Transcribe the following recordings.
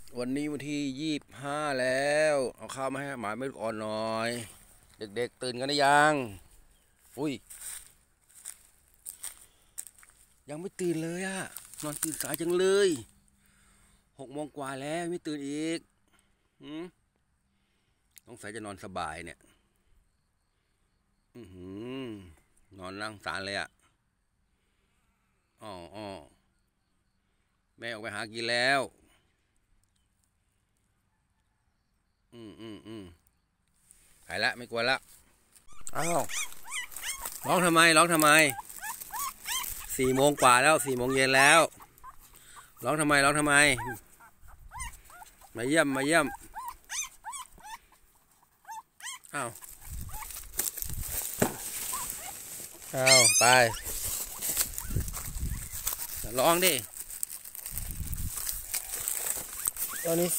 วันนี้วันที่25แล้วเอาข้าวมาให้หมาไม่ลูกอ่อนหน่อย เด็กๆตื่นกันหรือยังอุ้ยยังไม่ตื่นเลยอะนอนตื่นสายจังเลย6 โมงกว่าแล้วไม่ตื่นอีกต้องใส่จะนอนสบายเนี่ยนอนนั่งสารเลยอะอ๋อแม่ออกไปหากินแล้วหายละไม่กลัวละอ้าวร้องทำไม4 โมงกว่าแล้ว4 โมงเย็นแล้วร้องทำไมมาเยี่ยมอ้าวไปร้องดิตัวนี้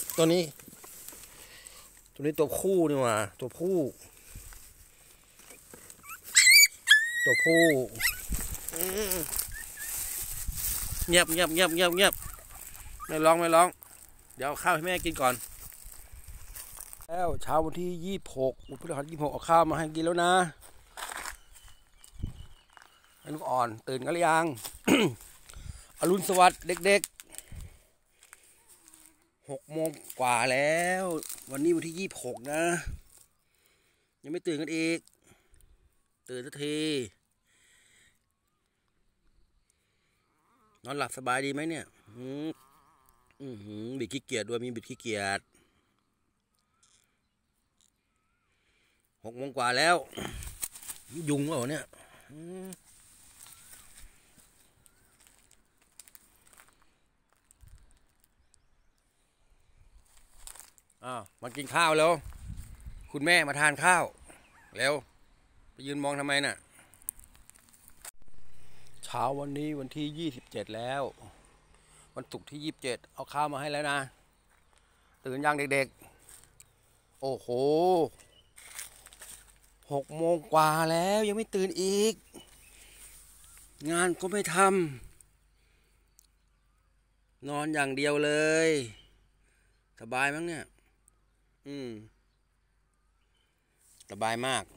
ตัวคู่นี่หว่าตัวผู้เงียบไม่ร้องเดี๋ยวข้าวให้แม่กินก่อนแล้วเช้าวันที่26พฤหัส26เอาข้าวมาให้กินแล้วนะให้ลูกอ่อนตื่นกันหรือยัง อรุณสวัสดิ์เด็กๆ6 โมงกว่าแล้ววันนี้วันที่26นะยังไม่ตื่นกันอีกตื่นสักทีนอนหลับสบายดีไหมเนี่ยบิดขี้เกียจด้วยมีบิดขี้เกียจ6 โมงกว่าแล้วยุงเปล่าเนี่ยมากินข้าวแล้วคุณแม่มาทานข้าวแล้วไปยืนมองทำไมน่ะเช้าวันนี้วันที่27แล้ววันศุกร์ที่27เอาข้าวมาให้แล้วนะตื่นยังเด็กๆโอ้โห6 โมงกว่าแล้วยังไม่ตื่นอีกงานก็ไม่ทำนอนอย่างเดียวเลยสบายมั้งเนี่ยสบายมาก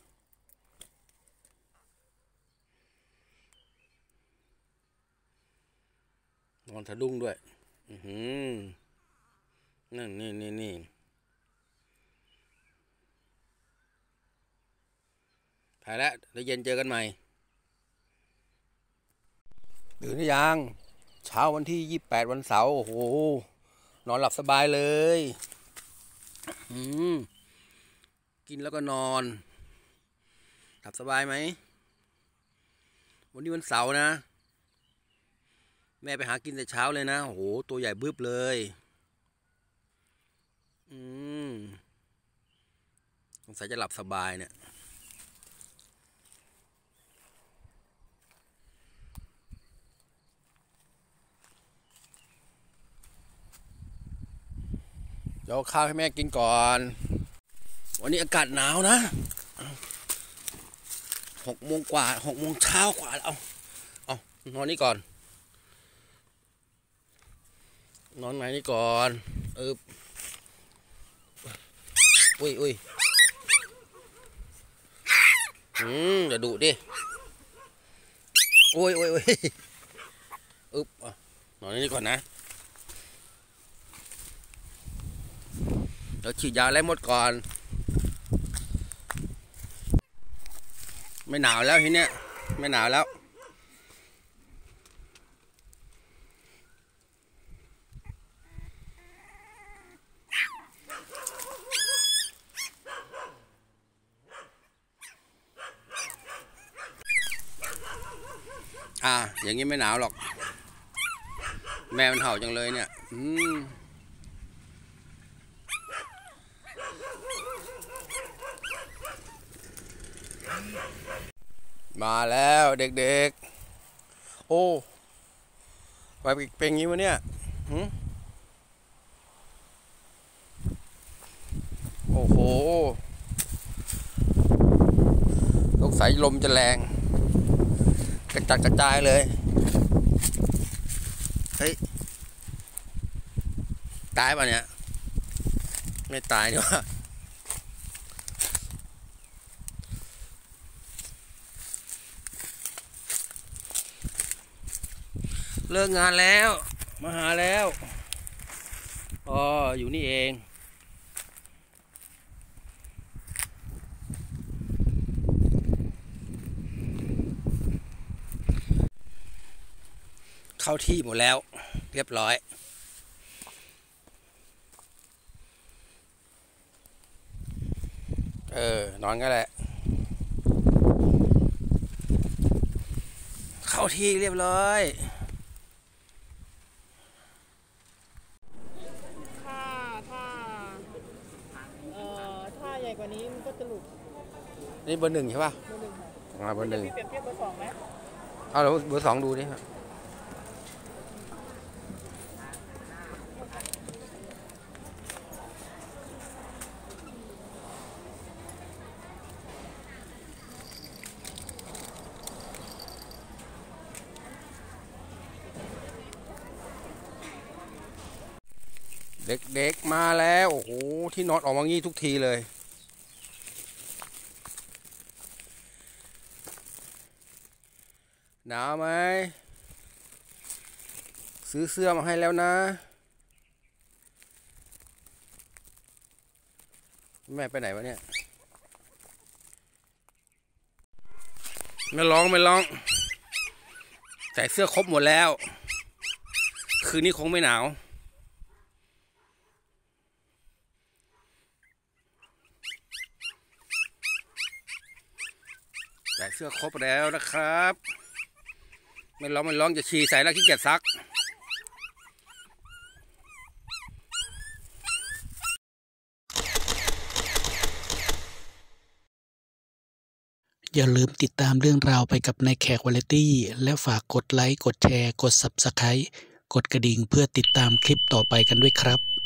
นอนสะดุ้งด้วยนั่นนี่ถ่ายแล้วเดี๋ยวเย็นเจอกันใหม่ตื่นหรือยังเช้าวันที่28วันเสาร์โอ้โหนอนหลับสบายเลยกินแล้วก็นอนหลับสบายไหมวันนี้วันเสาร์นะแม่ไปหากินแต่เช้าเลยนะโอ้โหตัวใหญ่บึ้บเลยสงสัยจะหลับสบายเนี่ยเดี๋ยวข้าวให้แม่กินก่อนวันนี้อากาศหนาวนะ6 โมงกว่า6 โมงเช้ากว่าแล้วเอานอนนี่ก่อนนอนไหนนี่ก่อนอุ้ยอย่าดุดิโอ้ยนอนนี่ก่อนนะเดี๋ยวฉีดยาไล่มดก่อนไม่หนาวแล้วทีเนี้ยไม่หนาวแล้วอย่างนี้ไม่หนาวหรอกแมวมันเห่าจังเลยเนี่ยมาแล้วเด็กๆโอ้ไปเป็นงี้วะเนี่ยโอ้โหสงสัยลมจะแรงกระจัดกระจายเลยเฮ้ยตายป่ะเนี่ยไม่ตายเดี๋ยวเลิกงานแล้วมาหาแล้วอ๋ออยู่นี่เองเข้าที่หมดแล้วเรียบร้อยนอนก็แหละเข้าที่เรียบร้อยถ้าใหญ่กว่านี้มันก็จะหลุดนี่เบอร์หนึ่งใช่ป่ะเบอร์หนึ่งค่ะเบอร์หนึ่งพี่เปรียบเทียบเบอร์สองไหมเอาแล้วเบอร์สองดูดิครับเด็กๆมาแล้วโอ้โหที่นอนออกมางี้ทุกทีเลยหนาวไหมซื้อเสื้อมาให้แล้วนะแม่ไปไหนวะเนี่ยไม่ร้องใส่เสื้อครบหมดแล้วคืนนี้คงไม่หนาวใส่เสื้อครบแล้วนะครับไม่ร้องจะฉี่ใส่แล้วขี้เกียจซักอย่าลืมติดตามเรื่องราวไปกับนายแขกวาไรตี้และฝากกดไลค์กดแชร์กด Subscribe กดกระดิ่งเพื่อติดตามคลิปต่อไปกันด้วยครับ